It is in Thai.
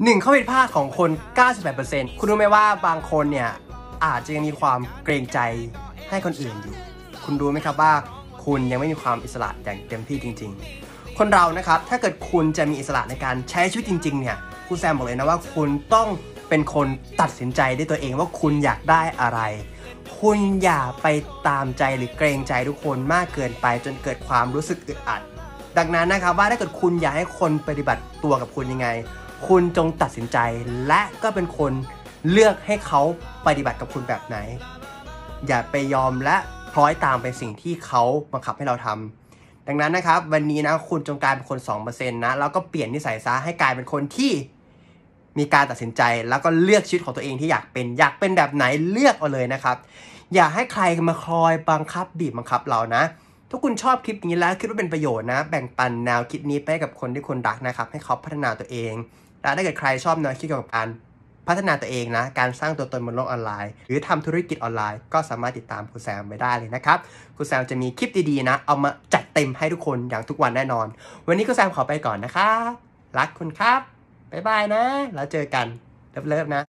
1ข้อผิดพลาดของคน 98% คุณรู้ไหมว่าบางคนเนี่ยอาจจะยังมีความเกรงใจให้คนอื่นอยู่คุณรู้ไหมครับว่าคุณยังไม่มีความอิสระอย่างเต็มที่จริงๆคนเรานะครับถ้าเกิดคุณจะมีอิสระในการใช้ชีวิตจริงๆเนี่ยครูแซมบอกเลยนะว่าคุณต้องเป็นคนตัดสินใจด้วยตัวเองว่าคุณอยากได้อะไรคุณอย่าไปตามใจหรือเกรงใจทุกคนมากเกินไปจนเกิดความรู้สึกอึดอัดดังนั้นนะครับว่าถ้าเกิดคุณอยากให้คนปฏิบัติตัวกับคุณยังไงคุณจงตัดสินใจและก็เป็นคนเลือกให้เขาปฏิบัติกับคุณแบบไหนอย่าไปยอมและคล้อยตามเป็นสิ่งที่เขาบังคับให้เราทำดังนั้นนะครับวันนี้นะคุณจงกลายเป็นคน 2% นะแล้วก็เปลี่ยนนิสัยซะให้กลายเป็นคนที่มีการตัดสินใจแล้วก็เลือกชีวิตของตัวเองที่อยากเป็นแบบไหนเลือกเอาเลยนะครับอย่าให้ใครมาคอยบังคับบีบบังคับเรานะถ้าคุณชอบคลิปนี้แล้วคิดว่าเป็นประโยชน์นะแบ่งปันแนวคิดนี้ไปกับคนที่คุณรักนะครับให้เขาพัฒนาตัวเองและถ้าเกิดใครชอบแนวคิดเกี่ยวกับการพัฒนาตัวเองนะการสร้างตัวตนบนโลกออนไลน์หรือทำธุรกิจออนไลน์ก็สามารถติดตามครูแซมไปได้เลยนะครับครูแซมจะมีคลิปดีๆนะเอามาจัดเต็มให้ทุกคนอย่างทุกวันแน่นอนวันนี้ครูแซมขอไปก่อนนะครับรักคุณครับบ๊ายบายนะแล้วเจอกันเลิฟๆนะ